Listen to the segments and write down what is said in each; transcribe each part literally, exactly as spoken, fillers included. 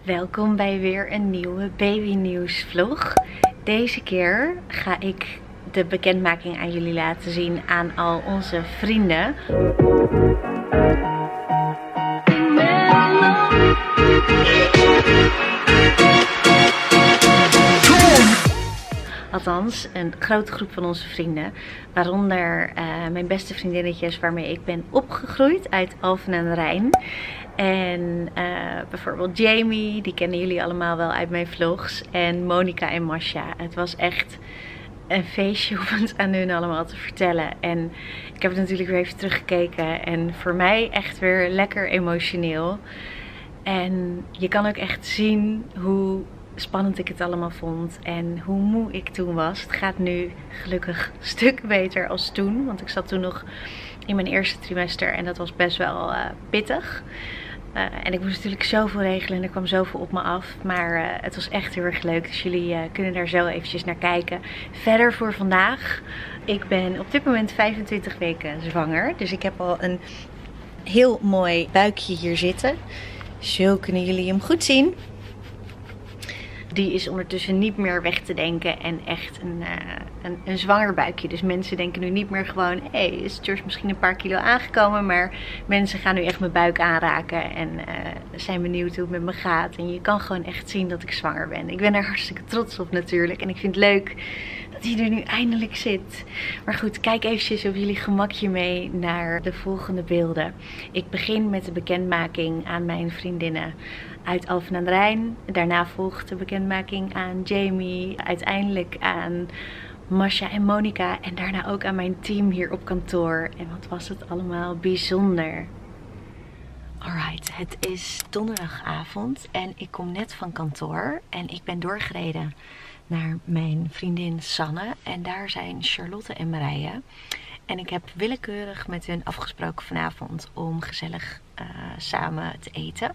Welkom bij weer een nieuwe baby nieuws vlog. Deze keer ga ik de bekendmaking aan jullie laten zien aan al onze vrienden. Althans, een grote groep van onze vrienden. Waaronder uh, mijn beste vriendinnetjes waarmee ik ben opgegroeid uit Alphen aan de Rijn. En uh, bijvoorbeeld Jamie, die kennen jullie allemaal wel uit mijn vlogs. En Monica en Masha. Het was echt een feestje om het aan hun allemaal te vertellen. En ik heb het natuurlijk weer even teruggekeken. En voor mij echt weer lekker emotioneel. En je kan ook echt zien hoe spannend ik het allemaal vond en hoe moe ik toen was. Het gaat nu gelukkig een stuk beter als toen, want ik zat toen nog in mijn eerste trimester en dat was best wel uh, pittig. Uh, en ik moest natuurlijk zoveel regelen en er kwam zoveel op me af. Maar uh, het was echt heel erg leuk, dus jullie uh, kunnen daar zo eventjes naar kijken. Verder voor vandaag. Ik ben op dit moment vijfentwintig weken zwanger, dus ik heb al een heel mooi buikje hier zitten. Zo kunnen jullie hem goed zien. Die is ondertussen niet meer weg te denken en echt een, uh, een, een zwanger buikje. Dus mensen denken nu niet meer gewoon, hé, hey, is Josh misschien een paar kilo aangekomen? Maar mensen gaan nu echt mijn buik aanraken en uh, zijn benieuwd hoe het met me gaat. En je kan gewoon echt zien dat ik zwanger ben. Ik ben er hartstikke trots op natuurlijk. En ik vind het leuk dat hij er nu eindelijk zit. Maar goed, kijk eventjes op jullie gemakje mee naar de volgende beelden. Ik begin met de bekendmaking aan mijn vriendinnen uit Alphen aan de Rijn. Daarna volgt de bekendmaking aan Jamie. Uiteindelijk aan Masha en Monica. En daarna ook aan mijn team hier op kantoor. En wat was het allemaal bijzonder. Alright, het is donderdagavond en ik kom net van kantoor. En ik ben doorgereden naar mijn vriendin Sanne. En daar zijn Charlotte en Marije. En ik heb willekeurig met hun afgesproken vanavond om gezellig uh, samen te eten.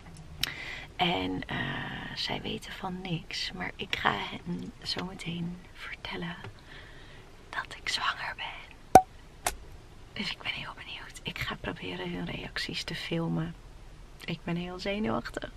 En uh, zij weten van niks, maar ik ga hen zo meteen vertellen dat ik zwanger ben. Dus ik ben heel benieuwd. Ik ga proberen hun reacties te filmen. Ik ben heel zenuwachtig.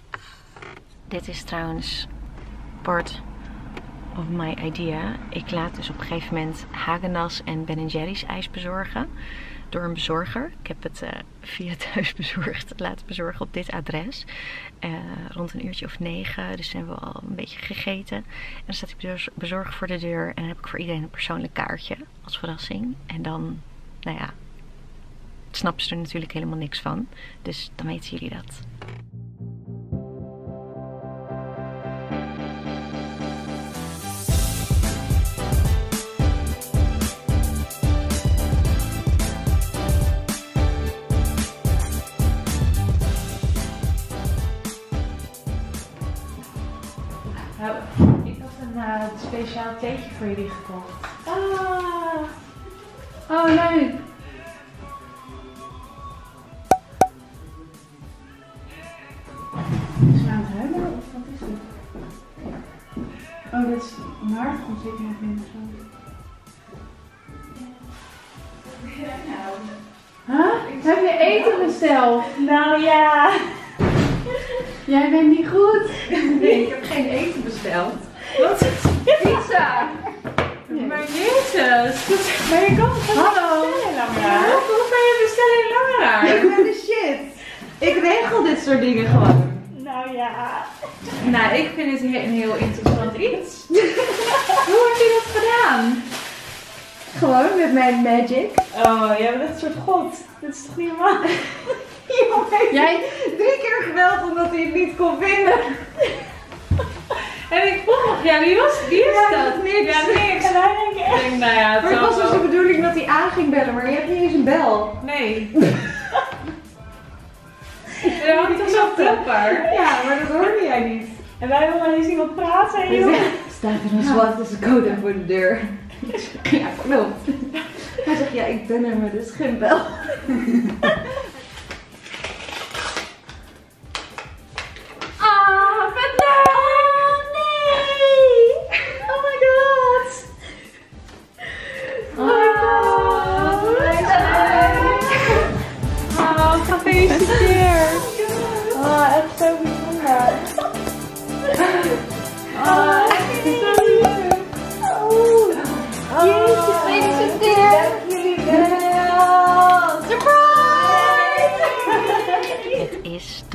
Dit is trouwens part of my idea. Ik laat dus op een gegeven moment Häagen-Dazs en Ben Jerry's ijs bezorgen. Door een bezorger. Ik heb het uh, via thuisbezorgd laten bezorgen op dit adres. Uh, rond een uurtje of negen. Dus hebben we al een beetje gegeten. En dan staat die bezorger voor de deur. En dan heb ik voor iedereen een persoonlijk kaartje. Als verrassing. En dan, nou ja, snappen ze er natuurlijk helemaal niks van. Dus dan weten jullie dat. Nou, ik had een uh, speciaal theetje voor jullie gekocht. Ah! Oh, leuk! Is ze aan het huilen of wat is het? Oh, dat is een aardappelzitting in of zo. Huh? Heb je eten besteld? Nou ja. Jij bent niet goed. Nee, ik heb geen eten besteld. Wat? Pizza! Nee. Maar jezus. Maar je kan het Hallo. Laura. Hoe kan je bestellen in Laura? Ik ben de shit. Ik regel dit soort dingen gewoon. Nou ja. Nou, ik vind het een heel interessant iets. Hoe heb je dat gedaan? Gewoon met mijn magic. Oh, jij bent echt een soort god. Dat is toch niet normaal? Jongen, jij drie keer geweld omdat hij het niet kon vinden. En ik vroeg nog, ja, wie was wie is Ja, dat? dat is niks. Ja, niks. En hij denk ik echt. Ik denk, nou ja, het Maar het zal was dus wel. de bedoeling dat hij aan ging bellen, maar je hebt niet eens een bel. Nee. En dan had hij toch zo'n plopper. Ja, maar dat hoorde jij niet. En wij wilden eens iemand praten en joh. Staat er een zwarte code voor de deur. Ik zeg, ja, klopt. Hij zegt, ja, ik ben er, maar er is geen bel. Ah, vet leuk! Oh, nee! Oh my god! Oh my god! Oh, gefeliciteerd! Oh, echt zo bijzonder.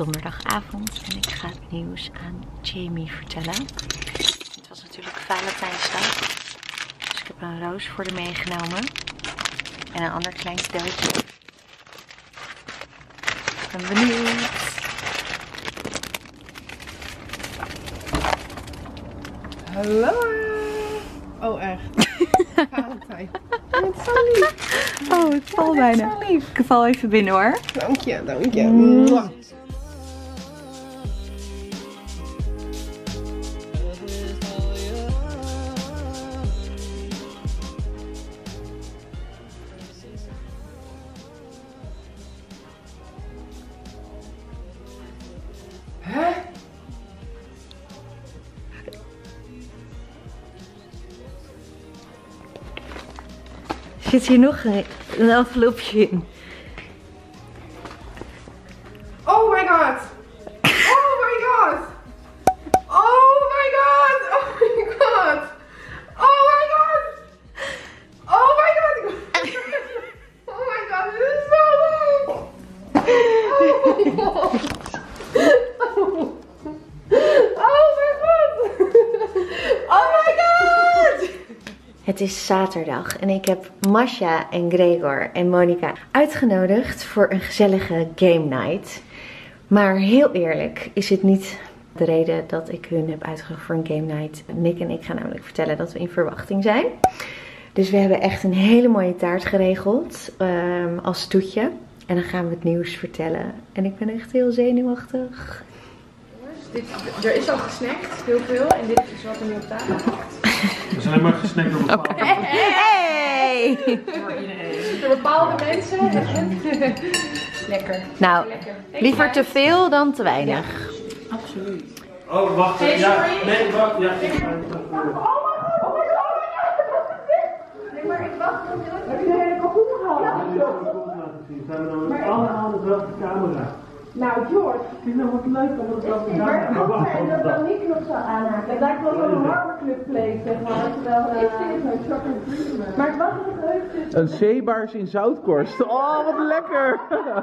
donderdagavond en ik ga het nieuws aan Jamie vertellen. Het was natuurlijk Valentijnsdag, dus ik heb een roos voor haar meegenomen en een ander klein cadeautje. Ik ben benieuwd. Hallo! Oh, echt? Valentijn. Het is zo lief. Oh, het valt bijna. Zo lief. Ik val even binnen hoor. Dank je, dank je. Mwah. Zit hier nog een, een envelopje in? Oh my god! Oh my god! Oh my god! Oh my god! Oh my god! Oh my god! Oh my god, dit is zo leuk! Oh my god! Oh my god! Oh my god! Het is zaterdag en ik heb Masha en Gregor en Monica uitgenodigd voor een gezellige game night. Maar heel eerlijk is het niet de reden dat ik hun heb uitgenodigd voor een game night. Nick en ik gaan namelijk vertellen dat we in verwachting zijn. Dus we hebben echt een hele mooie taart geregeld um, als toetje. En dan gaan we het nieuws vertellen. En ik ben echt heel zenuwachtig. Dit, er is al gesnackt, heel veel. En dit is wat er nu op tafel ligt. We zijn alleen maar gesnackt door bepaalde Okay. Hey! Door bepaalde mensen. Lekker. Nou, Lekker. liever te veel dan te weinig. Absoluut. Oh, wacht. Hey, Ja, sorry. nee, wacht. Ja. Nee, maar ik wacht nog heel even. Heb je de hele kalkoen gehad? Zijn we dan met allemaal dezelfde camera? Nou, George. Ik vind het wat leuk om het dezelfde Maar camera. wacht, en dat dan niet nog zo aanhaken. Het lijkt wel zo'n harmerclubplate, zeg maar. Terwijl, uh, ik vind het nou chocolate. Maar het was nog leuk. Een zeebaars in zoutkorst. Oh, wat lekker!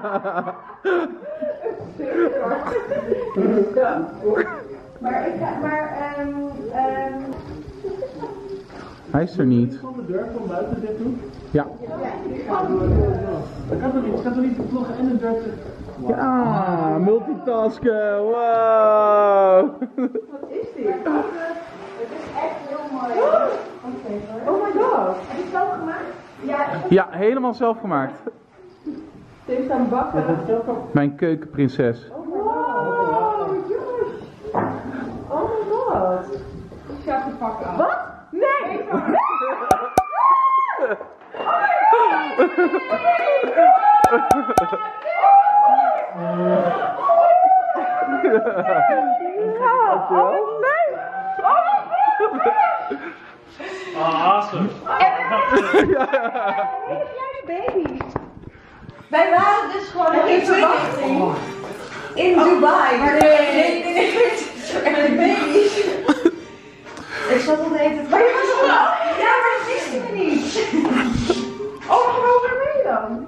Maar ik ga, maar, ehm, um, Hij is er niet. Van de deur van buiten dit doen? Ja. Dat kan toch niet? Ik kan toch niet vloggen en een deur te... Ja, multitasken. Wow. wat is dit? Het is echt heel mooi. Oh my god. Heb je het zelf gemaakt? Ja. Ja, helemaal zelf gemaakt. Het heeft aan bakken. Mijn keukenprinses. Wow, Josh. Oh my god. Schat je pak aan. Wat? Nee! Ah, awesome. Wij waren dus gewoon in verwachting in Dubai, maar er nee, nee, nee, baby's. Ik zat al de hele tijd. Maar je was al. Ja, maar dat wisten we niet. Oh, maar waarom ben je dan?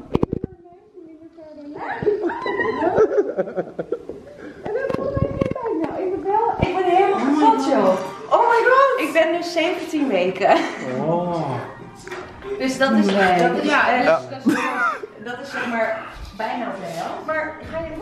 En dat vond ik geen tijd nou. Ik ben wel. Ik ben helemaal gevat, joh. Oh my god. Ik ben nu zeventien weken. Oh. Dus dat is, Nee. dat is, Ja, eh, ja. dat is, dat is zeg maar bijna op de helft. Maar ga je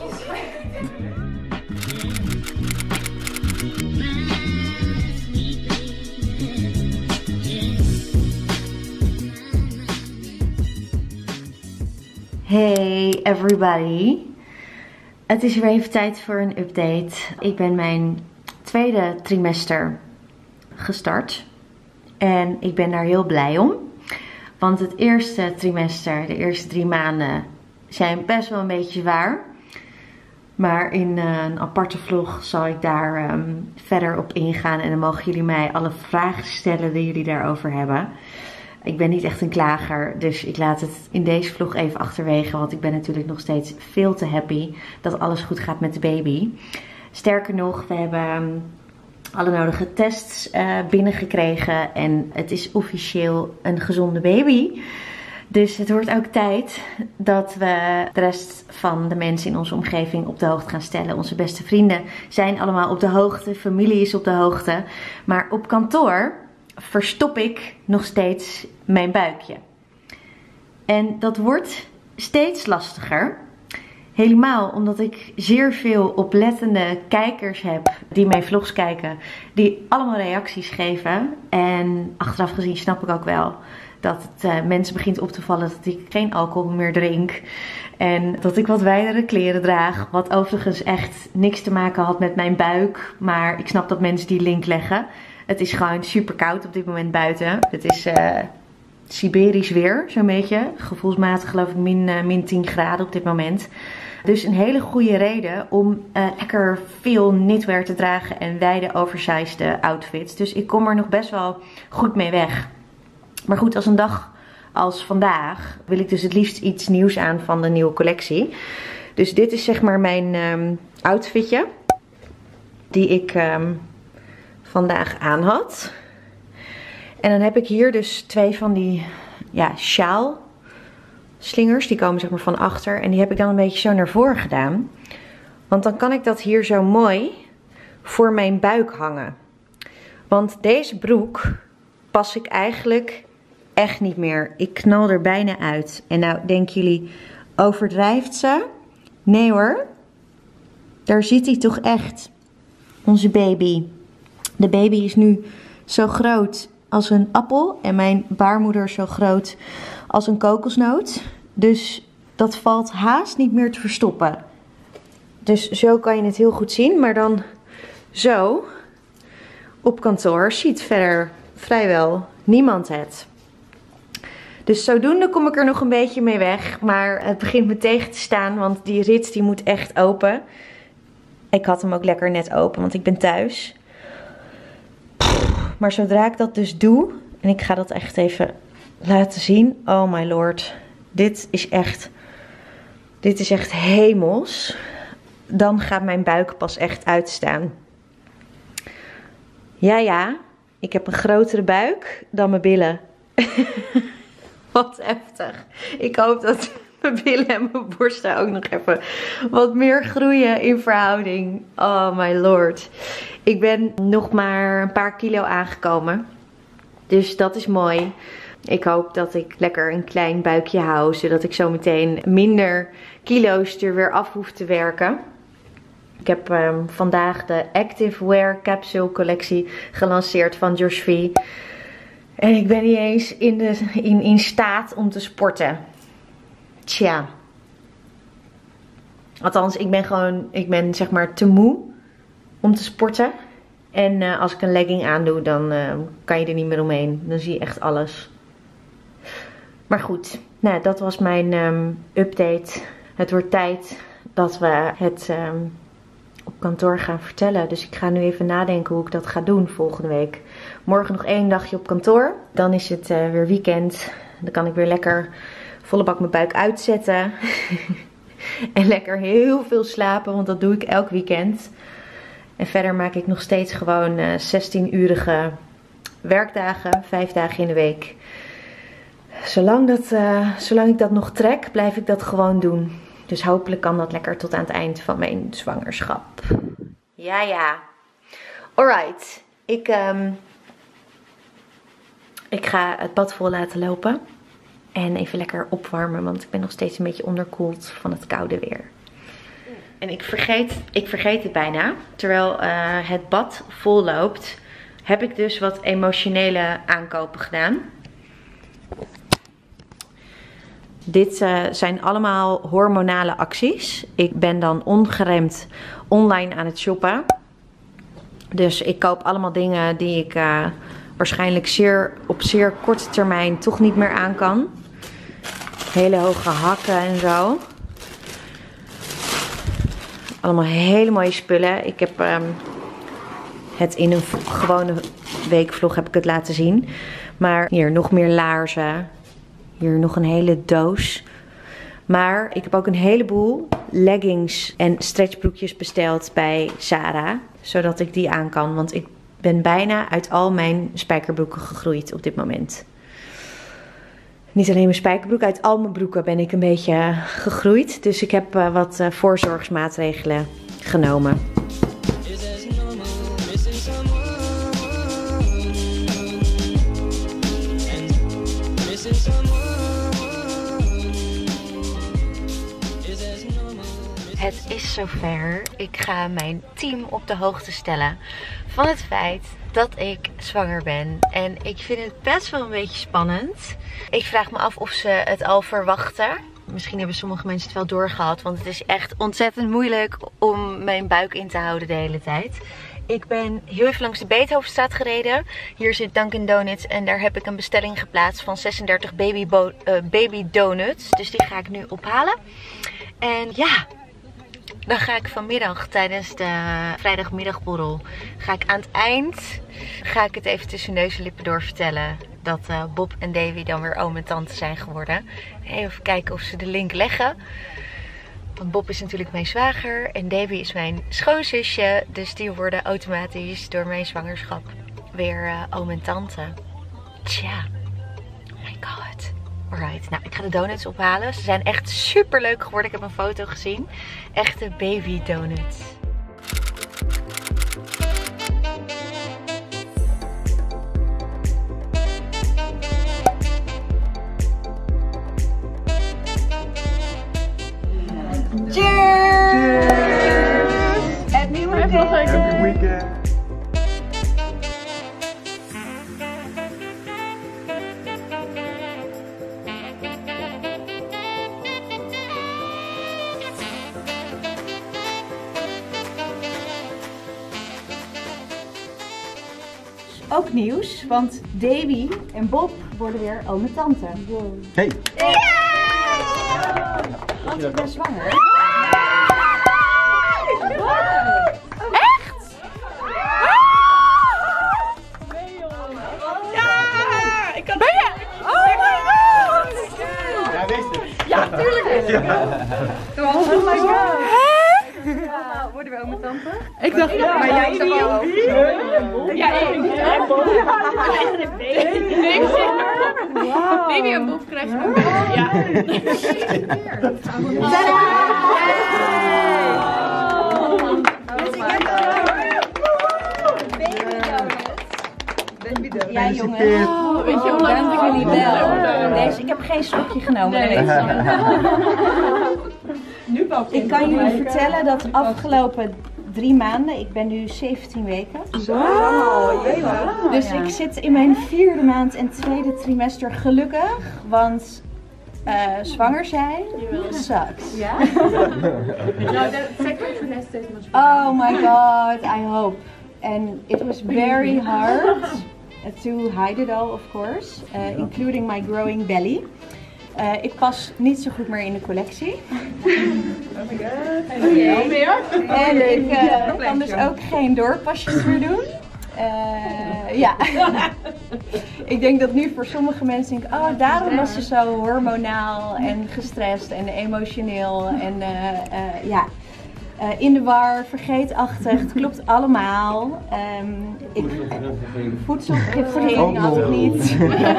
Hey everybody. Het is weer even tijd voor een update. Ik ben mijn tweede trimester gestart. En ik ben daar heel blij om. Want het eerste trimester, de eerste drie maanden, zijn best wel een beetje zwaar. Maar in uh, een aparte vlog zal ik daar um, verder op ingaan. En dan mogen jullie mij alle vragen stellen die jullie daarover hebben. Ik ben niet echt een klager, dus ik laat het in deze vlog even achterwege. Want ik ben natuurlijk nog steeds veel te happy dat alles goed gaat met de baby. Sterker nog, we hebben um, alle nodige tests uh, binnengekregen. En het is officieel een gezonde baby. Dus het wordt ook tijd dat we de rest van de mensen in onze omgeving op de hoogte gaan stellen. Onze beste vrienden zijn allemaal op de hoogte, familie is op de hoogte. Maar op kantoor verstop ik nog steeds mijn buikje. En dat wordt steeds lastiger. Helemaal omdat ik zeer veel oplettende kijkers heb die mijn vlogs kijken. Die allemaal reacties geven. En achteraf gezien snap ik ook wel dat het uh, mensen begint op te vallen dat ik geen alcohol meer drink. En dat ik wat wijdere kleren draag. Wat overigens echt niks te maken had met mijn buik. Maar ik snap dat mensen die link leggen. Het is gewoon super koud op dit moment buiten. Het is uh, Siberisch weer, zo'n beetje. Gevoelsmatig geloof ik min, uh, min tien graden op dit moment. Dus een hele goede reden om uh, lekker veel knitwear te dragen en wijde oversized outfits. Dus ik kom er nog best wel goed mee weg. Maar goed, als een dag als vandaag wil ik dus het liefst iets nieuws aan van de nieuwe collectie. Dus dit is zeg maar mijn um, outfitje die ik um, vandaag aan had. En dan heb ik hier dus twee van die ja, sjaal slingers. Die komen zeg maar van achter. En die heb ik dan een beetje zo naar voren gedaan. Want dan kan ik dat hier zo mooi voor mijn buik hangen. Want deze broek pas ik eigenlijk echt niet meer. Ik knal er bijna uit. En nou denken jullie, overdrijft ze? Nee hoor. Daar zit hij toch echt. Onze baby. De baby is nu zo groot als een appel. En mijn baarmoeder zo groot als een kokosnoot. Dus dat valt haast niet meer te verstoppen. Dus zo kan je het heel goed zien. Maar dan zo op kantoor ziet verder vrijwel niemand het. Dus zodoende kom ik er nog een beetje mee weg. Maar het begint me tegen te staan. Want die rits die moet echt open. Ik had hem ook lekker net open. Want ik ben thuis. Maar zodra ik dat dus doe. En ik ga dat echt even laten zien. Oh my lord. Dit is echt. Dit is echt hemels. Dan gaat mijn buik pas echt uitstaan. Ja ja. Ik heb een grotere buik dan mijn billen. Wat heftig. Ik hoop dat mijn billen en mijn borsten ook nog even wat meer groeien in verhouding. Oh my lord. Ik ben nog maar een paar kilo aangekomen. Dus dat is mooi. Ik hoop dat ik lekker een klein buikje hou. Zodat ik zo meteen minder kilo's er weer af hoef te werken. Ik heb um, vandaag de Active Wear Capsule collectie gelanceerd van Josh V. En ik ben niet eens in, de, in, in staat om te sporten. Tja. Althans, ik ben gewoon, ik ben zeg maar te moe om te sporten. En uh, als ik een legging aandoe, dan uh, kan je er niet meer omheen. Dan zie je echt alles. Maar goed, nou, dat was mijn um, update. Het wordt tijd dat we het um, op kantoor gaan vertellen. Dus ik ga nu even nadenken hoe ik dat ga doen volgende week. Morgen nog één dagje op kantoor. Dan is het uh, weer weekend. Dan kan ik weer lekker volle bak mijn buik uitzetten. En lekker heel veel slapen, want dat doe ik elk weekend. En verder maak ik nog steeds gewoon uh, zestien-urige werkdagen. Vijf dagen in de week. Zolang, dat, uh, zolang ik dat nog trek, blijf ik dat gewoon doen. Dus hopelijk kan dat lekker tot aan het eind van mijn zwangerschap. Ja, ja. Alright. Ik, um, ik ga het bad vol laten lopen. En even lekker opwarmen, want ik ben nog steeds een beetje onderkoeld van het koude weer. En ik vergeet, ik vergeet het bijna. Terwijl uh, het bad vol loopt, heb ik dus wat emotionele aankopen gedaan. Dit uh, zijn allemaal hormonale acties. Ik ben dan ongeremd online aan het shoppen. Dus ik koop allemaal dingen die ik uh, waarschijnlijk zeer, op zeer korte termijn toch niet meer aan kan. Hele hoge hakken en zo. Allemaal hele mooie spullen. Ik heb um, het in een gewone weekvlog heb ik het laten zien. Maar hier nog meer laarzen. Hier nog een hele doos. Maar ik heb ook een heleboel leggings en stretchbroekjes besteld bij Zara. Zodat ik die aan kan. Want ik ben bijna uit al mijn spijkerbroeken gegroeid op dit moment. Niet alleen mijn spijkerbroek, uit al mijn broeken ben ik een beetje gegroeid. Dus ik heb uh, wat uh, voorzorgsmaatregelen genomen. Het is zover. Ik ga mijn team op de hoogte stellen van het feit dat ik zwanger ben. En ik vind het best wel een beetje spannend. Ik vraag me af of ze het al verwachten. Misschien hebben sommige mensen het wel doorgehad. Want het is echt ontzettend moeilijk om mijn buik in te houden de hele tijd. Ik ben heel even langs de Beethovenstraat gereden. Hier zit Dunkin' Donuts en daar heb ik een bestelling geplaatst van zesendertig baby, uh, baby donuts. Dus die ga ik nu ophalen. En ja, dan ga ik vanmiddag tijdens de vrijdagmiddagborrel, ga ik aan het eind, ga ik het even tussen neus en lippen door vertellen dat uh, Bob en Davy dan weer oom en tante zijn geworden. Even kijken of ze de link leggen. Want Bob is natuurlijk mijn zwager en Davy is mijn schoonzusje. Dus die worden automatisch door mijn zwangerschap weer uh, oom en tante. Tja, oh my god. Alright, nou ik ga de donuts ophalen. Ze zijn echt super leuk geworden. Ik heb een foto gezien. Echte baby donuts. Cheers! Cheers! Happy weekend! Happy weekend! Ook nieuws, want Davy en Bob worden weer oom en tante. Hey! Yeah! Want ik ben zwanger. Echt? Ja! Ik kan... Ben je? Oh my god! Ja, wees het. Ja, tuurlijk is het. Oh my god! Ja, worden we oom en tante? Ik dacht, ja, maar jij niet. Ja, ik niet. En Bob. Baby en Bob krijgen we. Ja. Ja, jongens. Oh, weet je hoe lang Dank ik jullie niet wel. Deze, ik heb geen slokje genomen. Nee. Nu ik kan jullie vertellen dat de afgelopen drie maanden, ik ben nu zeventien weken. Wow, Dus ik zit in mijn vierde maand en tweede trimester gelukkig, want uh, zwanger zijn sucks. Ja? No, the second trimester is much better. Oh my god, I hope. And it was very hard to hide it all, of course, uh, including my growing belly. Uh, ik pas niet zo goed meer in de collectie. Oh my god. Oké. Meer? En ik uh, kan dus ook geen doorpasjes meer doen. Uh, ja. Ik denk dat nu voor sommige mensen denken, oh daarom was ze zo hormonaal en gestrest en emotioneel en uh, uh, ja. Uh, in de war, vergeetachtig, het klopt allemaal. Um, ik, voedselvergiftiging had ik niet.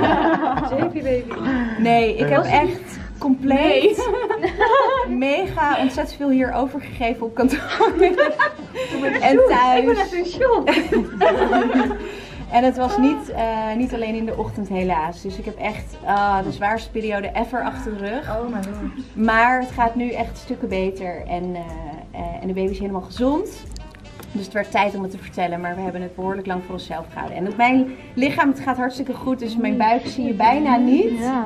Nee, ik heb echt compleet mega ontzettend veel hier overgegeven op kantoor. En thuis. Ik ben echt in shock. En het was niet, uh, niet alleen in de ochtend helaas. Dus ik heb echt uh, de zwaarste periode ever achter de rug. Oh my god. Maar het gaat nu echt stukken beter. En, uh, uh, en de baby is helemaal gezond. Dus het werd tijd om het te vertellen. Maar we hebben het behoorlijk lang voor onszelf gehouden. En op mijn lichaam, het gaat hartstikke goed. Dus mijn buik zie je bijna niet. Ja.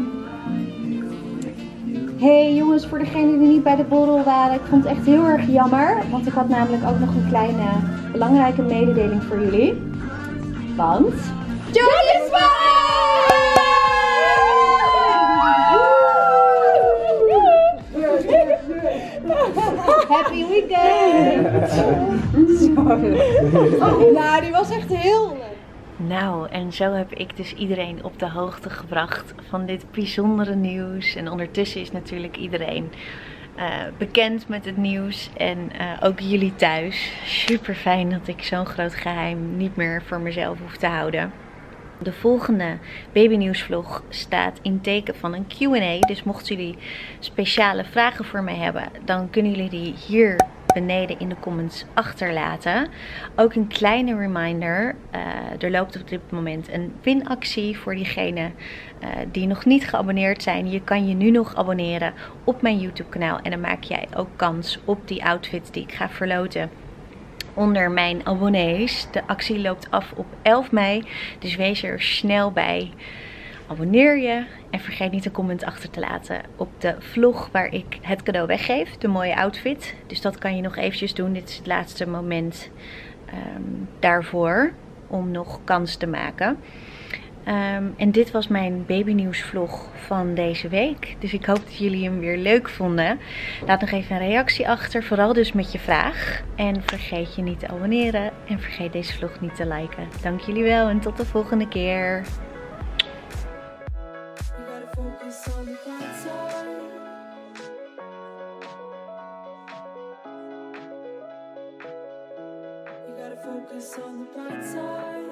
Hey jongens, voor degenen die niet bij de borrel waren. Ik vond het echt heel erg jammer. Want ik had namelijk ook nog een kleine belangrijke mededeling voor jullie. Want John is zwanger! Happy weekend! Nou, die was echt heel leuk. Nou, en zo heb ik dus iedereen op de hoogte gebracht van dit bijzondere nieuws. En ondertussen is natuurlijk iedereen uh, bekend met het nieuws. En uh, ook jullie thuis. Super fijn dat ik zo'n groot geheim niet meer voor mezelf hoef te houden. De volgende babynieuwsvlog staat in teken van een Q en A. Dus mochten jullie speciale vragen voor mij hebben, dan kunnen jullie die hier beneden in de comments achterlaten. Ook een kleine reminder. Uh, er loopt op dit moment een winactie voor diegenen uh, die nog niet geabonneerd zijn. Je kan je nu nog abonneren op mijn YouTube kanaal. En dan maak jij ook kans op die outfit die ik ga verloten onder mijn abonnees. De actie loopt af op elf mei. Dus wees er snel bij. Abonneer je en vergeet niet een comment achter te laten op de vlog waar ik het cadeau weggeef. De mooie outfit. Dus dat kan je nog eventjes doen. Dit is het laatste moment um, daarvoor om nog kans te maken. Um, en dit was mijn babynieuwsvlog van deze week. Dus ik hoop dat jullie hem weer leuk vonden. Laat nog even een reactie achter. Vooral dus met je vraag. En vergeet je niet te abonneren. En vergeet deze vlog niet te liken. Dank jullie wel en tot de volgende keer. Focus on the bright side.